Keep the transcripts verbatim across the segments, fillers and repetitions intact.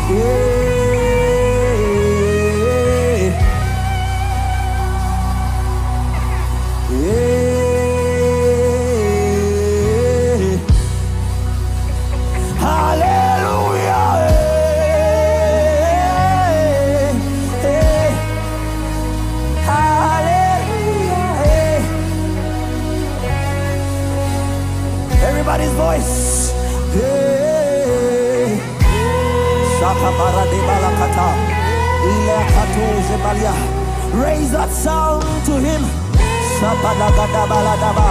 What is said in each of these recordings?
Everybody's voice. Hey. Shakabara de balakata. Ilakato zebalia. Raise that sound to him. Shabalagada baladaba.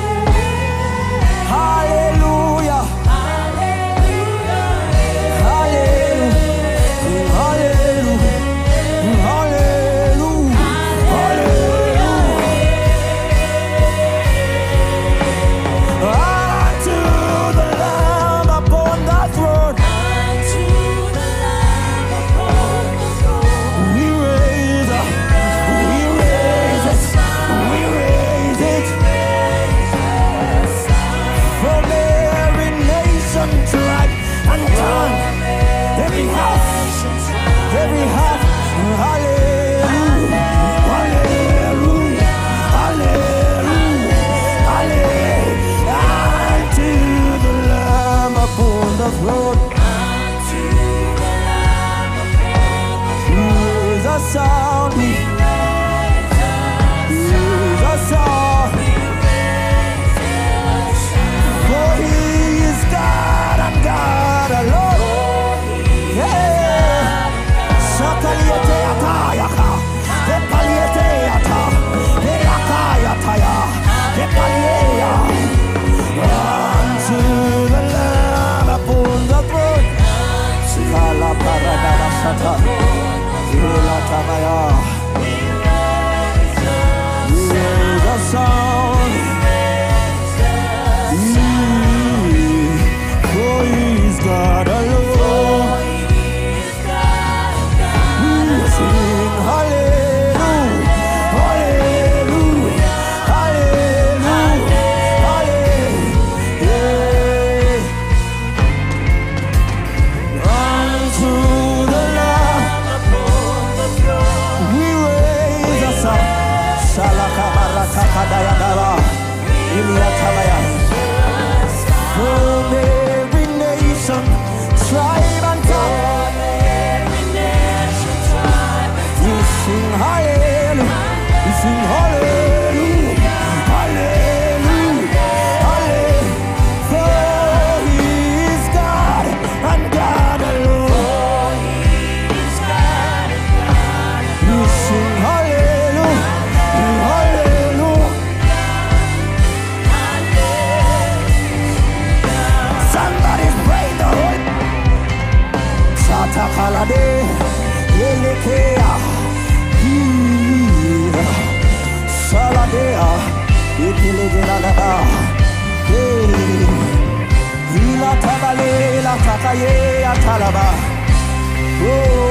Hallelujah. Hallelujah. Hallelujah. Hallelujah. Unto the Lamb upon the throne. Unto the Lamb upon the throne. We raise it. We raise it. We raise it. From every nation, tribe, and tongue. Every house. Every heart. Hallelujah. Hallelujah. Hallelujah. Hallelujah. Unto the Lamb upon the throne. Unto the Lamb upon the throne. Raise a sound. Raise a sound. For he is God and God alone. Yeah. Shakaliete atayaka. Epaliete ata. Elakayataya. Epalieya. Unto the Lamb upon the throne. Kala paradama shata. Ilatamaya. Raise a sound. For he is God alone. Sing hallelujah, hallelujah, hallelujah, hallelujah. Unto the Lamb upon the throne, we raise a sound. Shalaka baraka kadaya dava, iliatabaya. From every nation, tribe and tongue. We sing hallelujah, we sing hallelujah, hallelujah, hallelujah. For he is God and God alone. We sing hallelujah, hallelujah. Somebody's praying the Holy Shatakalade, Yelekea. Saladea, Ikilegelada, Hila Tabale, La Takaye, Atalaba. Oh,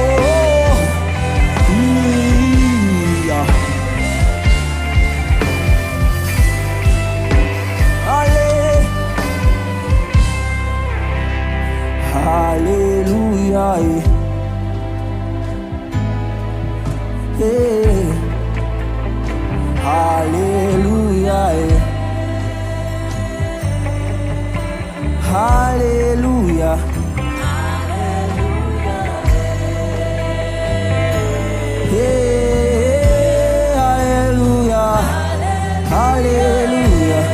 yeah. Hallelujah. Hey. Hallelujah. Hallelujah. Hey, hallelujah. Hallelujah.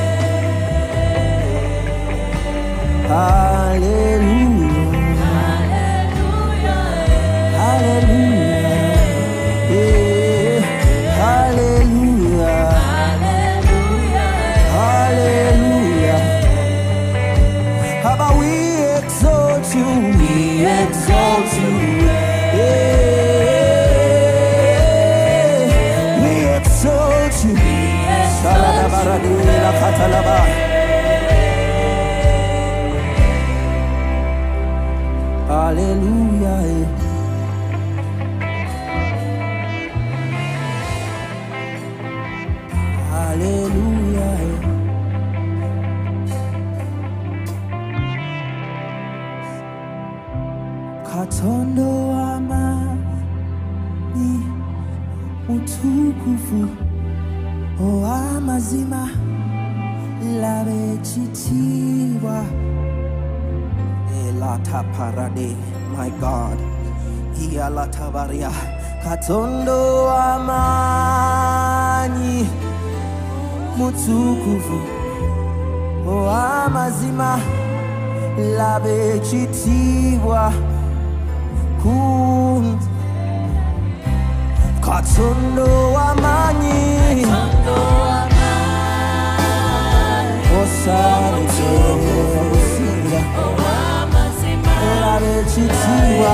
Hallelujah. Hallelujah. Hey, hallelujah. Hallelujah. How about we exalt you? We exalt you. Yeah. We exalt you. Saladabaradila katalaba. Hallelujah. Hallelujah. Katondo amani utukufu o amazima labechitiwa elata parade. My God, hialata varia katondo amani mutukufu o amazima labechitiwa kun katondo amani osare osinga labechitiwa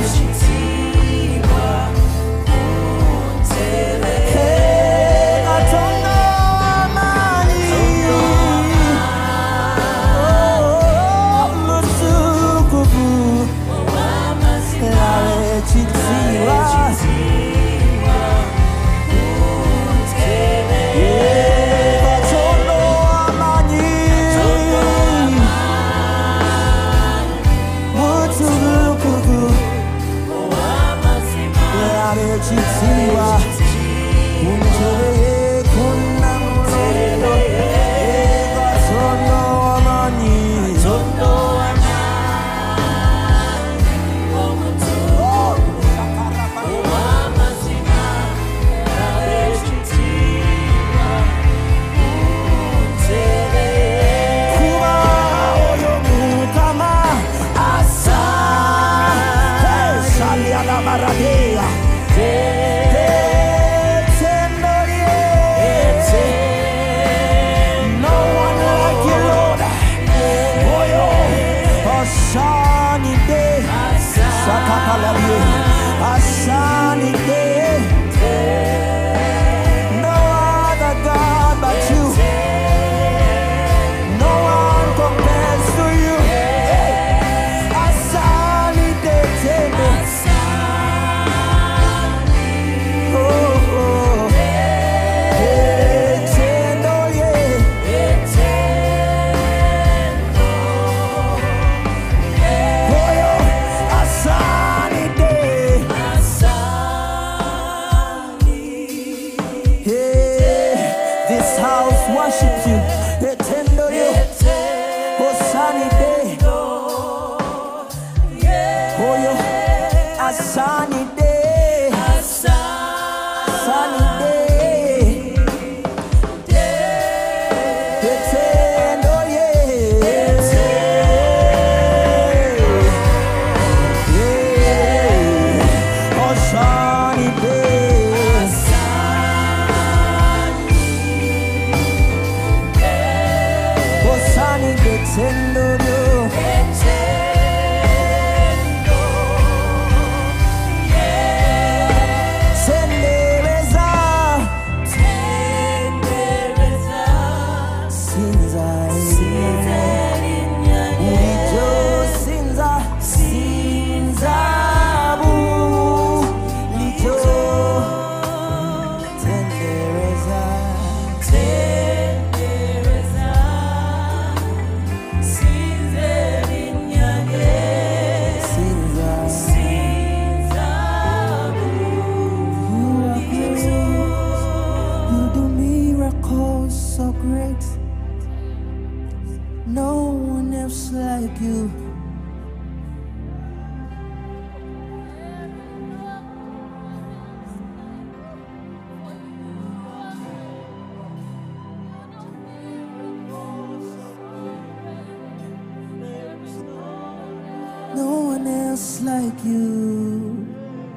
like you.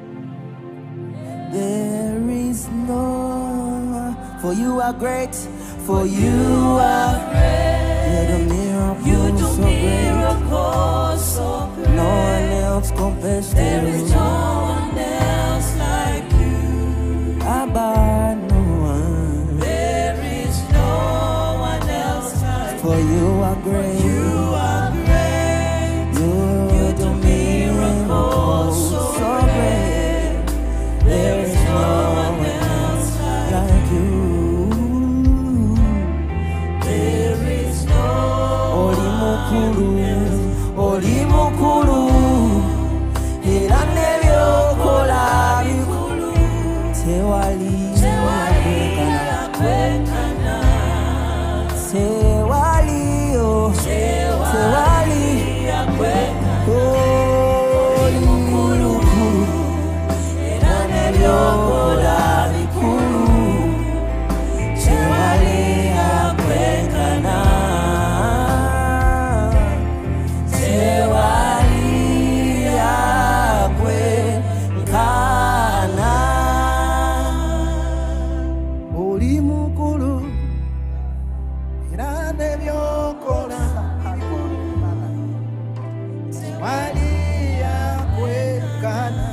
There is no, for you are great, for you are great. You're the miracle, you do so miracles so great. No one else compares to you. There is no one else like you. Abba, no one. There is no one else like you. For you are great. You are great. You do miracles so great. There is no one else like you. There is no one else. Olimukuru, Olimukuru, Irane. Sewali yakwekana Sewali oh Sewali yakwekana Oli mukulu Era nebyokola bikulu Sewali yakwekana Sewali yakwekana Oli mukulu Era nebyokola Sewali yakwekana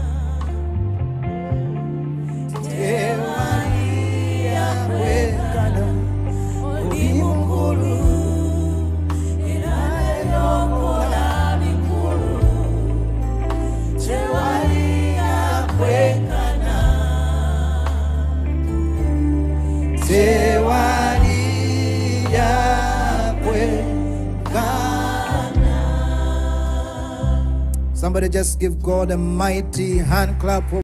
Sewali yakwekana Oli mukulu Era nebyokola bikulu Sewali yakwekana Sewali yakwekana. Somebody just give God a mighty hand clap for